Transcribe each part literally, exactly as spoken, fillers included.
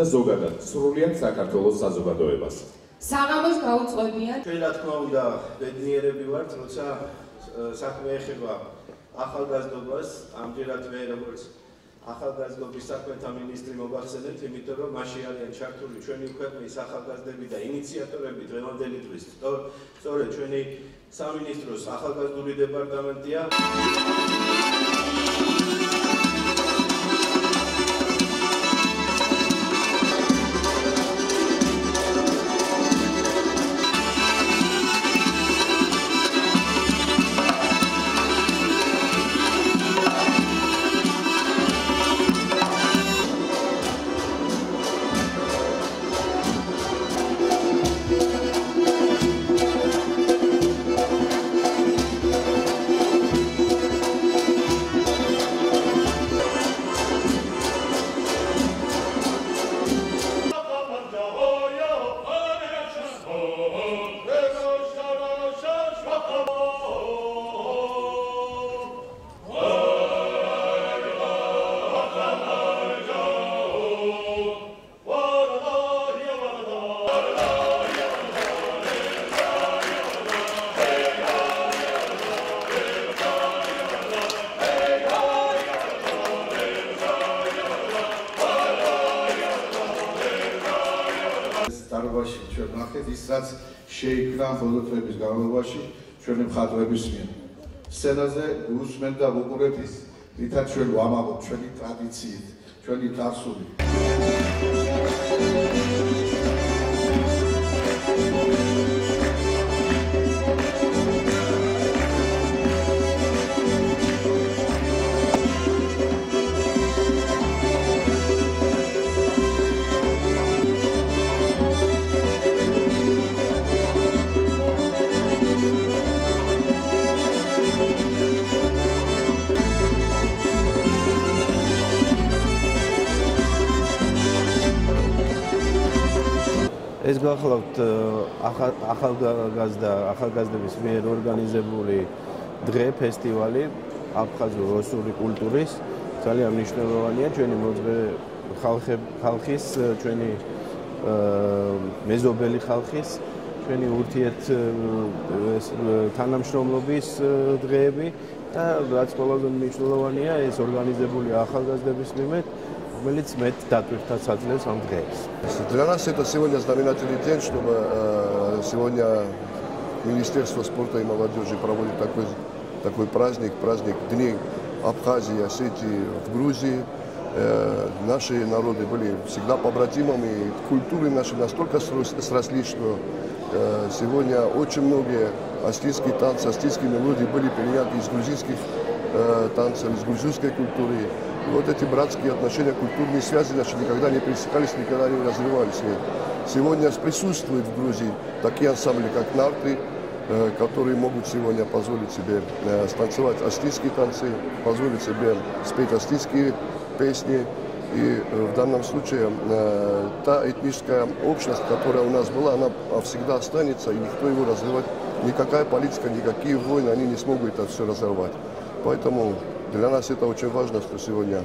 ზოგადად სრულიად საქართველოს საზოგადოებას. საღამოს გაუწყობიან. ჩვენ რა თქმა უნდა ბედნიერები ვართ, როცა საქმე ეხება ახალგაზრდობას, ამჯერად მე როგორც ახალგაზრდობის საქმეთა მინისტრი მოგახსენებთ, იმიტომ რომ მასში არიან ჩართული ჩვენი ქვეყნის ახალგაზრდები და ინიციატორები დღევანდელი დღის. სწორედ ჩვენი სამინისტროს ახალგაზრდული დეპარტამენტია. დარბაზში ჩვენ ნახეთ ის რაც შეიქმნა ბოლო წლების განმავლობაში ჩვენი მხატვრების მიერ. სცენაზე უსმენთ და ვუყურებთ ის, რითაც ჩვენ ვამაყობთ ჩვენი ტრადიციით, ჩვენი წარსული. ეს გახლავთ ახალგაზრდა ახალგაზრდების მიერ ორგანიზებული დღე ფესტივალი აფხაზურ-რუსული კულტურის ძალიან მნიშვნელოვანია ჩვენი მოძღვე ხალხის ჩვენი მეზობელი ხალხის ჩვენი ურთიერთ თანამშრომლობის დღეები და რაც ყველაზე მნიშვნელოვანია ეს ორგანიზებული ახალგაზრდების მიმართ რომელიც მეტ დატვირთვას აძლევს ამ დღეს. Для нас это сегодня знаменательный день, чтобы э, сегодня Министерство спорта и молодежи проводит такой, такой праздник, праздник Дней Абхазии, Осетии в Грузии. Э, наши народы были всегда побратимами, и культуры наши настолько срослись, что э, сегодня очень многие осетинские танцы, осетинские мелодии были переняты из грузинских э, танцев, из грузинской культуры. И вот эти братские отношения, культурные связи наши никогда не пересекались, никогда не разрывались. Сегодня присутствуют в Грузии такие ансамбли, как нарты, которые могут сегодня позволить себе станцевать осетинские танцы, позволить себе спеть осетинские песни. И в данном случае та этническая общность, которая у нас была, она всегда останется, и никто его разрывать, никакая политика, никакие войны, они не смогут это все разорвать. Поэтому для нас это очень важно, что сегодня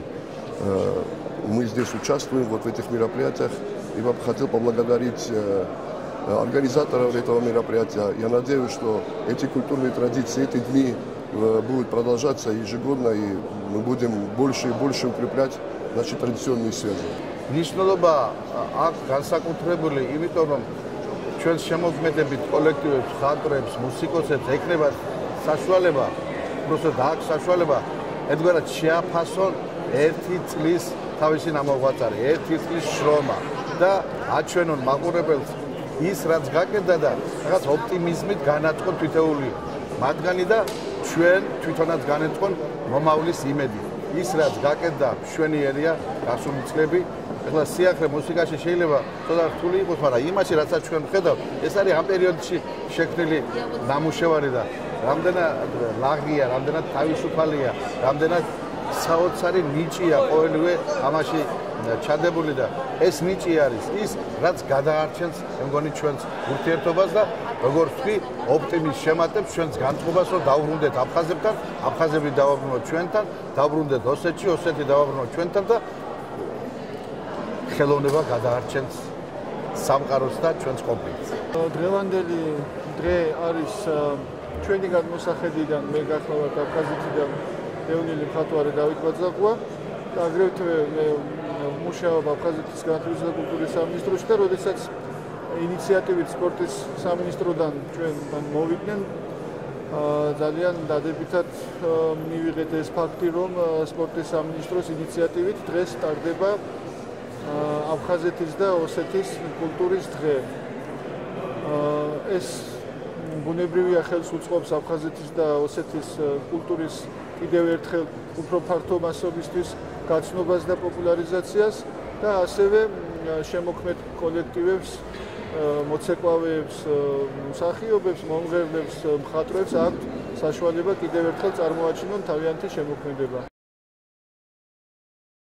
э, мы здесь участвуем вот в этих мероприятиях. И я бы хотел поблагодарить э, организаторов этого мероприятия. Я надеюсь, что эти культурные традиции, эти дни э, будут продолжаться ежегодно, и мы будем больше и больше укреплять наши традиционные связи. Მნიშვნელობა აქ განსაკუთრებული, იმიტომ რომ ჩვენს შემოქმედებით კოლექტივებს, მხატვრებს, მუსიკოსებს ექნება საშუალება, უბრალოდ აქ საშუალება ერთგვარად შეაფასონ ერთი წლის თავისი ნამოღვაწარი, ერთი წლის შრომა და აჩვენონ მაყურებელს ის რაც გაკეთდა და რაღაც ოპტიმიზმით განაწყონ თითოეული მათგანი და ჩვენ თვითონაც განეწყონ მომავლის იმედი. ის რაც გაკეთდა მშვენიერია გასული წლები. ეხლა სიახლე მუსიკაში შეიძლება ცოტა რთული იყოს, მაგრამ იმაში რასაც ჩვენ ვხედავთ, ეს არის ამ პერიოდში შექმნილი ნამუშევარი და რამდენად ლაღია, რამდენად თავისუფალია, რამდენად საოცარი ნიჭია ყოველივე ამაში ჩადებული და ეს ნიჭი არის ის, რაც გადაარჩენს, მე მგონი ჩვენს ურთიერთობას და როგორც ვთქვი, ოპტიმიზმს შემატებს ჩვენს განწყობას, რომ დავბრუნდეთ აფხაზებთან, აფხაზები დავაბრუნოთ ჩვენთან, დავბრუნდეთ ოსეთში, ოსეთი დავაბრუნოთ ჩვენთან და ხელოვნება გადაარჩენს სამყაროს და ჩვენს კონფლიქტს. დღევანდელი დღე არის ჩვენი გადმოსახედიდან მე გახლავართ აფხაზეთიდან ევნილი მხატვარი დავით ბაძაყვა და აგრეთვე მე მუშაობ აფხაზეთის განათლების და კულტურის სამინისტროში და როდესაც ინიციატივით სპორტის სამინისტროდან ჩვენთან მოვიდნენ ძალიან დადებითად მივიღეთ ეს ფაქტი რომ სპორტის სამინისტროს ინიციატივით დღეს სტარტდება აფხაზეთის და ოსეთის კულტურის დღე. ეს ბუნებრივია ხელს უწყობს აფხაზეთის და ოსეთის კულტურის კიდევ ერთხელ უფრო ფართო მასობისთვის გაცნობას და პოპულარიზაციას და ასევე შემოქმედ კოლექტივებს, მოცეკვავეებს, მსახიობებს, მომღერლებს, მხატვრებს აქვთ საშუალება კიდევ ერთხელ წარმოაჩინონ თავიანთი შემოქმედება.